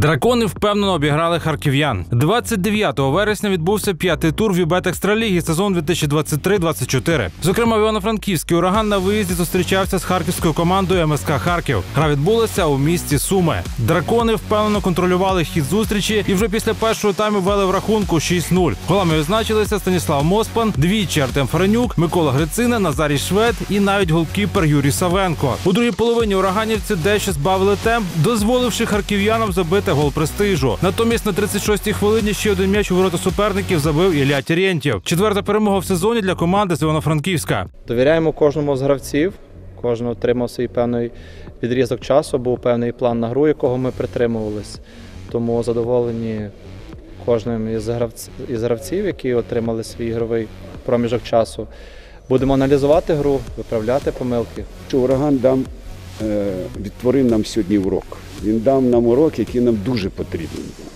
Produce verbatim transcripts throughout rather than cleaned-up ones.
Дракони впевнено обіграли харків'ян. двадцять дев'ятого вересня відбувся п'ятий тур Вібет Екстраліги сезон дві тисячі двадцять три двадцять чотири. Зокрема, Івано-Франківський «Ураган» на виїзді зустрічався з харківською командою ем ес ка «Харків». Гра відбулася у місті Суми. Дракони впевнено контролювали хід зустрічі і вже після першого тайму вели в рахунку шість нуль. Голами відзначилися Станіслав Моспан, двічі Артем Фаренюк, Микола Грицина, Назарій Швед і навіть голкіпер Юрій Савенко. У другій половині ураганівці дещо збавили темп, дозволивши харків'янам забити гол престижу. Натомість на тридцять шостій хвилині ще один м'яч у ворота суперників забив Ілля Терентьєв. Четверта перемога в сезоні для команди з Івано-Франківська. Довіряємо кожному з гравців. Кожен отримав свій певний відрізок часу, був певний план на гру, якого ми притримувались. Тому задоволені кожним із гравців, із гравців, які отримали свій ігровий проміжок часу. Будемо аналізувати гру, виправляти помилки. «Ураган» дам, е, відтворив нам сьогодні урок. Він дав нам урок, який нам дуже потрібен був.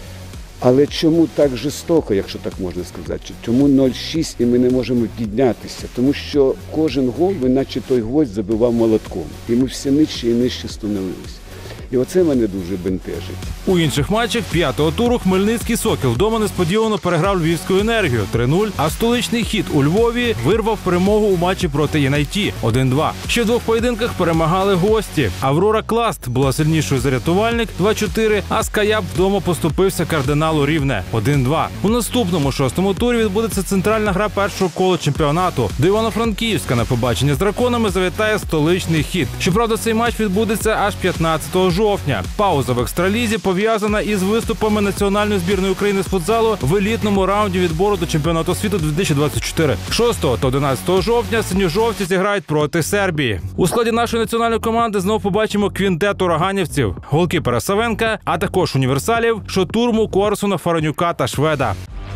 Але чому так жорстоко, якщо так можна сказати? Чому нуль шість і ми не можемо піднятися? Тому що кожен гол, наче той гвоздь забивав молотком. І ми всі нижче і нижче становилися. І оце мене дуже бентежить. У інших матчах п'ятого туру Хмельницький «Сокіл» вдома несподівано переграв Львівську «Енергію» три нуль, а столичний «Хіт» у Львові вирвав перемогу у матчі проти «Єнайті» один два. Ще в двох поєдинках перемагали гості. «Аврора Класт» була сильнішою за «Рятувальник» два чотири, а «Скаяп» вдома поступився «Кардиналу Рівне» один два. У наступному шостому турі відбудеться центральна гра першого кола чемпіонату. До Івано-Франківська на побачення з драконами завітає столичний «Хіт». Щоправда, цей матч відбудеться аж п'ятнадцятого жовтня. Пауза в екстралізі пов'язана із виступами національної збірної України з футзалу в елітному раунді відбору до чемпіонату світу дві тисячі двадцять чотири. шостого та одинадцятого жовтня синьо-жовті зіграють проти Сербії. У складі нашої національної команди знов побачимо квінтет ураганівців, голкіпера Савенка, а також універсалів Шотурму, Корсуна, Фаренюка та Шведа.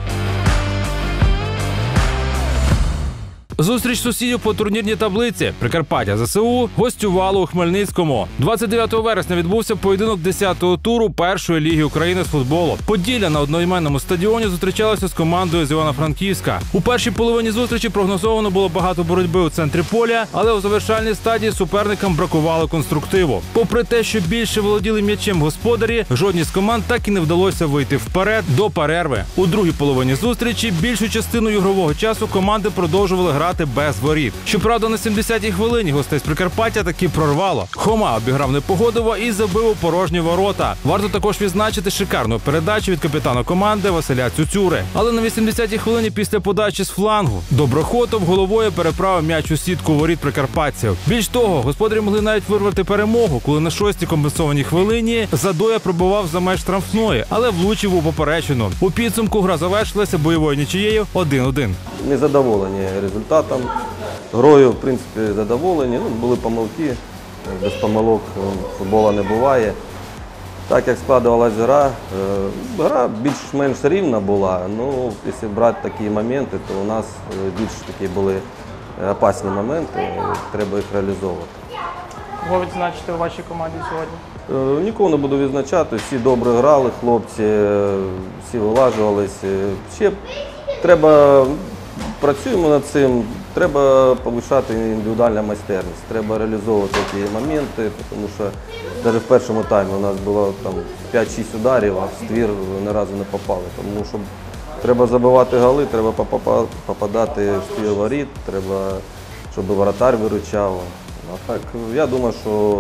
Зустріч сусідів по турнірній таблиці. Прикарпаття зе се у гостювало у Хмельницькому. двадцять дев'ятого вересня відбувся поєдинок десятого туру першої ліги України з футболу. Поділля на одноіменному стадіоні зустрічалося з командою з Івано-Франківська. У першій половині зустрічі прогнозовано було багато боротьби у центрі поля, але у завершальній стадії суперникам бракувало конструктиву. Попри те, що більше володіли м'ячем господарі, жодній з команд так і не вдалося вийти вперед до перерви. У другій половині зустрічі більшу частину ігрового часу команди продовжували грати без воріт. Щоправда, на сімдесятій хвилині гостей з Прикарпаття таки прорвало. Хома обіграв Непогодова і забив у порожні ворота. Варто також відзначити шикарну передачу від капітана команди Василя Цюцюри. Але на вісімдесятій хвилині після подачі з флангу Доброхотов головою переправив м'яч у сітку воріт прикарпатців. Більш того, господарі могли навіть вирвати перемогу, коли на шостій компенсованій хвилині Задоя пробивав за меж штрафної, але влучив у поперечину. У підсумку гра завершилася бойовою нічиєю один один. Незадоволені результатом. Грою, в принципі, задоволені. Ну, були помилки, без помилок футболу не буває. Так як складувалася гра, гра більш-менш рівна була. Ну, якщо брати такі моменти, то у нас більш такі були опасні моменти, треба їх реалізовувати. Кого відзначити у вашій команді сьогодні? Нікого не буду відзначати, всі добре грали, хлопці, всі вилажувалися. Ще треба, працюємо над цим, треба повищати індивідуальну майстерність, треба реалізовувати ті моменти, тому що навіть в першому таймі у нас було там п'ять-шість ударів, а в ствір ні разу не попали. Тому що треба забивати голи, треба попадати в ствір воріт, треба, щоб воротар виручав. А так, я думаю, що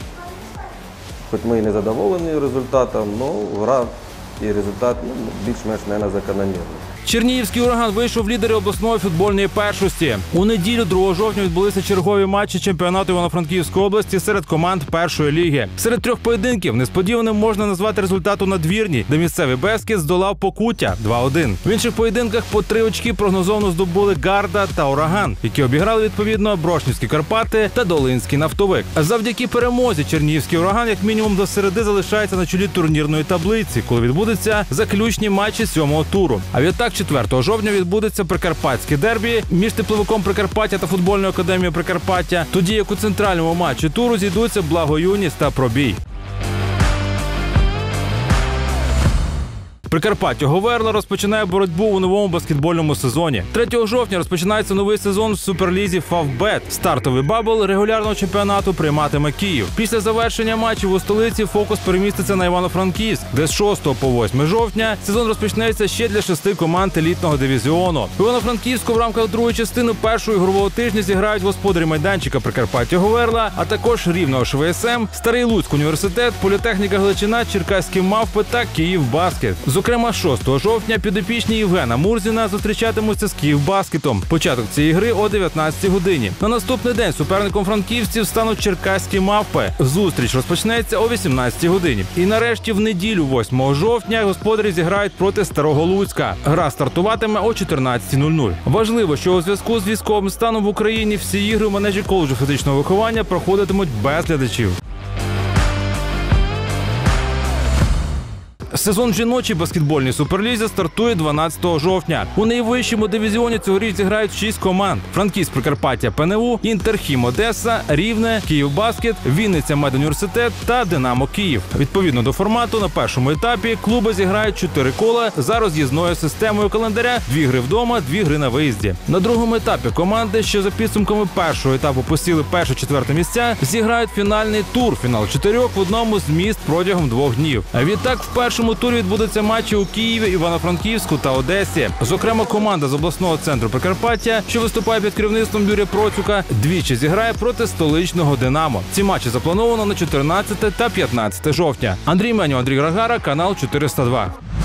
хоч ми і не задоволені результатом, але гра і результат ну, більш-менш, мабуть, закономірний. Чернігівський «Ураган» вийшов в лідери обласної футбольної першості. У неділю другого жовтня відбулися чергові матчі чемпіонату Івано-Франківської області серед команд першої ліги. Серед трьох поєдинків несподіваним можна назвати результат у надвірні, де місцевий «Бескід» здолав Покуття два один. В інших поєдинках по три очки прогнозовно здобули «Гарда» та «Ураган», які обіграли відповідно Брошнівські Карпати та Долинський нафтовик. Завдяки перемозі Чернігівський «Ураган» як мінімум до середи залишається на чолі турнірної таблиці, коли відбудуться заключні матчі сьомого туру. А відтак четвертого жовтня відбудеться прикарпатське дербі між тепловиком Прикарпаття та футбольною академією Прикарпаття, тоді як у центральному матчі туру зійдуться Благоюність та Пробій. Прикарпаття Говерла розпочинає боротьбу у новому баскетбольному сезоні. третього жовтня розпочинається новий сезон в Суперлізі Фавбет. Стартовий бабл регулярного чемпіонату прийматиме Київ. Після завершення матчів у столиці фокус переміститься на Івано-Франківськ, де з шостого по восьме жовтня сезон розпочнеться ще для шести команд елітного дивізіону. У Івано-Франківську в рамках другої частини першого ігрового тижня зіграють господарі майданчика Прикарпаття Говерла, а також Рівного ШВСМ, Старий Луцьк університет, Політехніка Галичина, Черкаські Мавпи та Київбаскет. Зокрема, шостого жовтня підопічні Євгена Мурзіна зустрічатимуться з Київбаскетом. Початок цієї гри о дев'ятнадцятій годині. На наступний день суперником франківців стануть Черкаські Мавпи. Зустріч розпочнеться о вісімнадцятій годині. І нарешті в неділю, восьмого жовтня, господарі зіграють проти Старого Луцька. Гра стартуватиме о чотирнадцятій нуль нуль. Важливо, що у зв'язку з військовим станом в Україні всі ігри у манежі коледжу фізичного виховання проходитимуть без глядачів. Сезон в жіночій баскетбольній суперлізі стартує дванадцятого жовтня. У найвищому дивізіоні цьогоріч зіграють шість команд: Франківськ Прикарпаття ПНУ, Інтерхім Одеса, Рівне, Київбаскет, Вінниця Медуніверситет та Динамо Київ. Відповідно до формату, на першому етапі клуби зіграють чотири кола за роз'їзною системою календаря: дві гри вдома, дві гри на виїзді. На другому етапі команди, що за підсумками першого етапу посіли перше-четверте місця, зіграють фінальний тур, фінал чотирьох в одному з міст протягом двох днів. А відтак в першому У турі відбудуться матчі у Києві, Івано-Франківську та Одесі. Зокрема, команда з обласного центру Прикарпаття, що виступає під керівництвом Юрія Процюка, двічі зіграє проти столичного «Динамо». Ці матчі заплановано на чотирнадцяте та п'ятнадцяте жовтня. Андрій Меню, Андрій Рагара, канал чотириста два.